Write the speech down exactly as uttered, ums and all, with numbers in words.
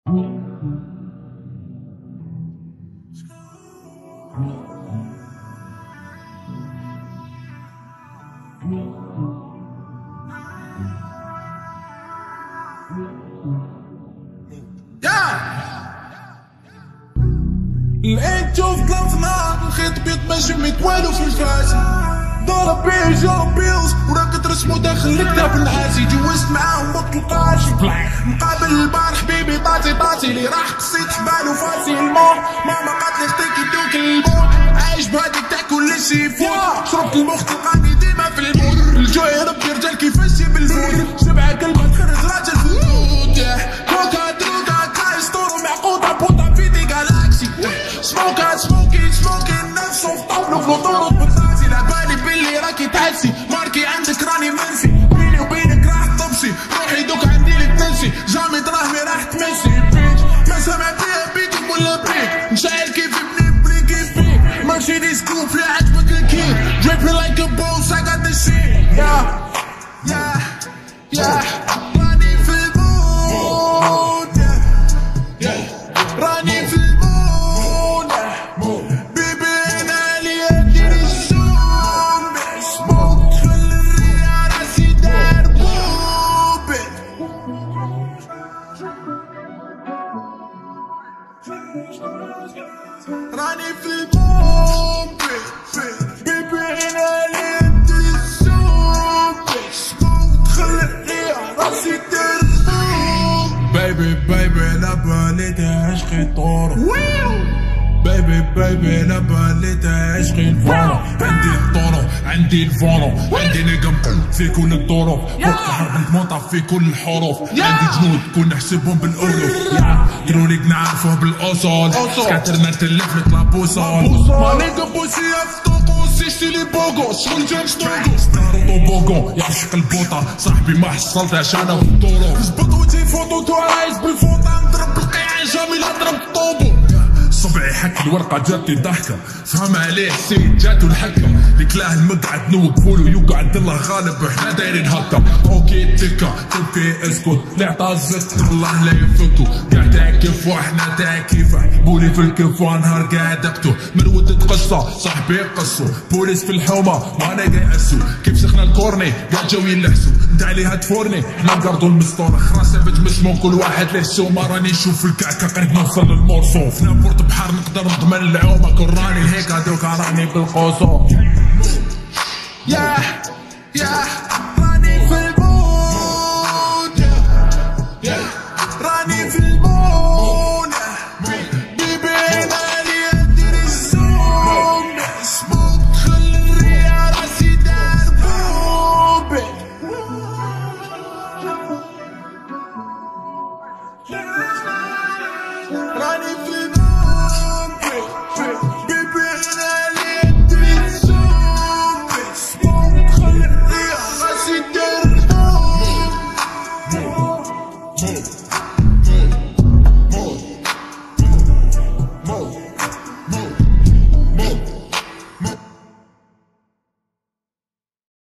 لقيت شوف ظلمنا الخيط بيض ما جميت والو في الفاس ضرب بيه جرب بيوز وراك ترسمو داخل الكتاب العاسي جوزت معاهم ما تلقاش مقابل البارح بيبي طاطي طاطي اللي راح قصيت حبالو فاسي الموت ماما قالت لي خطيك يدوك الموت عايش بهاديك تاع كل شي يفوت شربت المخ تلقاني ديما في المود الجوع يا ربي رجال كيفاش يجيب الفود سبعة كلمة تخرج راجل في الفود كوكا دروكا كايس طورو معقوطة بوطة فيدي جالاكسي سموكا سموكي سموكي نفسه في طبلو في لوطورو بطاسي لعبالي باللي راكي تحسي ماركي عندك راني منسي بيني وبينك راح تطبسي روحي دوك عندي لي تنسي جامي دراهمي راح تمسي بيج ما سامع بيها بيكم ولا بيك نشعل كيف ابني بلي كيف بيك ماشي دي سكوب لا عجبك الكيك دريبي لايك ا بوس I got the shit يا يا يا راني في المود راني في المود بيبي انا لي ادير الزوم سموك خلي الريا راسي دار بوبي راني في المود بيبي انا لي ادير الزوم سموك خلي الريا راسي دار بيبي بيبي لبالي تعشقي طورو بيبي بيبي لبالي تعشقي الفونو عندي الطورو عندي الفونو عندي نقم في كل الظروف وقت حرب نتموطى في كل الحروف عندي جنود كون نحسبهم بالالوف قالولي نعرفوه بالاصول كاترنا نتلف لك لابوصول مانيكا بوسي افتوكو سيشتي لي بوغو شغل جيمس نوغو ستارو بوغو يعشق البوطة صاحبي ما حصلتهاش انا في الطرق زبط وجهي فوطو تو عايز بالفوطة نضرب بالقيعان جامي لا نضرب الطوبو صبعي حك الورقة جاتني ضحكة فهم عليه السيد جاتو الحكة لكلاه المقعد نوقفولو يقعد الله غالب احنا دايرين هكا اوكي تكا تبكي اسكت اللي عطا الزت الله لا يفكو قاعد تعكف واحنا تعكيفه بولي في الكف ونهار قاعد اقتو من ودة قصة صاحبي قصو بوليس في الحومة وانا جاي اسو كيف سخنا الكورني قاعد جاو يلحسو انت عليها تفورني احنا نقردو المسطورة خراس بج مسمو كل واحد له سومة راني نشوف الكعكة قريب نوصل للمورسو في نابورت بحر نقدر نضمن العومة كل راني هيك هادوك راني بالقوسو يا يا